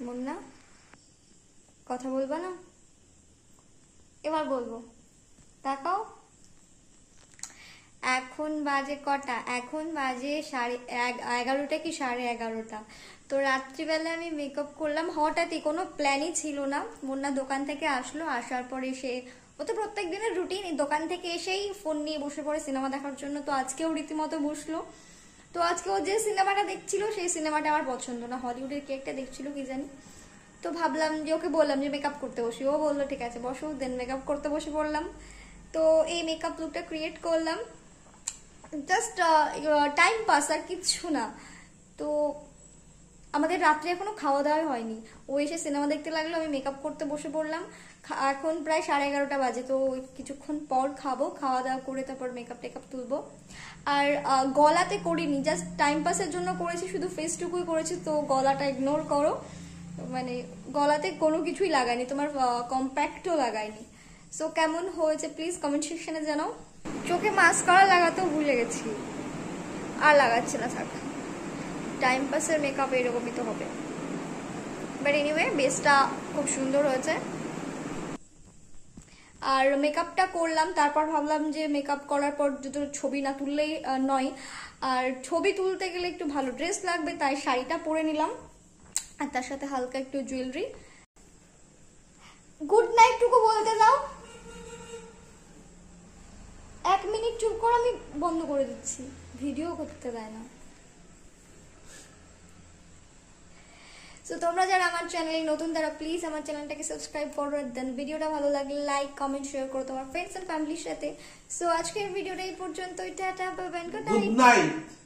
মুন্না কথা বলবা না? এবার বলবো, তাকাও। এখন বাজে কটা? এখন বাজে 11:30 কি 11:30। তো রাত্রিবেলা আমি মেকআপ করলাম হঠাৎই, কোনো প্ল্যানই ছিল না। মুন্না দোকান থেকে আসলো, আসার পরে সে, ও তো প্রত্যেক দিনের রুটিন, দোকান থেকে এসেই ফোন নিয়ে বসে পড়ে সিনেমা দেখার জন্য। তো আজকেও রীতিমতো বসলো। তো আজকে ও যে সিনেমাটা দেখছিল সেই সিনেমাটা আমার পছন্দ না, হলিউডের কি একটা দেখছিল কি জানি। তো ভাবলাম যে ওকে বললাম যে মেকআপ করতে বসি, ও বললো ঠিক আছে বসো। দেন মেকআপ করতে বসে পড়লাম। তো এই মেকআপ লুকটা ক্রিয়েট করলাম, জাস্ট টাইম পাস, আর কিচ্ছু না। তো আমাদের রাত্রে এখনো খাওয়া দাওয়া হয়নি, ও এসে সিনেমা দেখতে লাগলো, আমি মেকআপ করতে বসে পড়লাম। এখন প্রায় 11:30 বাজে, তো কিছুক্ষণ পর খাবো, খাওয়া দাওয়া করে তারপর মেকআপ টেকআপ তুলবো। আর গলাতে করিনি, জাস্ট টাইম পাসের জন্য করেছি, শুধু ফেসটুকুই করেছি, তো গলাটা ইগনোর করো। মানে গলাতে কোনো কিছুই লাগাইনি, তোমার কম্প্যাক্টও লাগাইনি। সো কেমন হয়েছে প্লিজ কমেন্ট সেকশনে জানাও। চোখে মাস্কারা লাগাতেও ভুলে গেছি, আর লাগাচ্ছি না, থাক। টাইম পাসের মেকআপ এরকমই তো হবে। বাট এনিওয়ে বেসটা খুব সুন্দর হয়েছে। আর মেকআপটা করলাম, তারপর ভাবলাম যে মেকআপ করার পর দুটো ছবি না তুললেই নয়, আর ছবি তুলতে গেলে একটু ভালো ড্রেস লাগবে, তাই শাড়িটা পরে নিলাম আর তার সাথে হালকা একটু জুয়েলারি। গুড নাইট টুকু বলতে দাও। 1 মিনিট চুপ করে, আমি বন্ধ করে দিচ্ছি, ভিডিও করতে দেয় না। তো তোমরা যারা আমার চ্যানেলে নতুন তারা প্লিজ আমার চ্যানেলটাকে সাবস্ক্রাইব করো, দেন ভিডিওটা ভালো লাগলে লাইক কমেন্ট শেয়ার করো তোমার ফ্রেন্ডস এন্ড ফ্যামিলির সাথে। সো আজকের ভিডিওটা এই পর্যন্তই, tata bye bye, good night.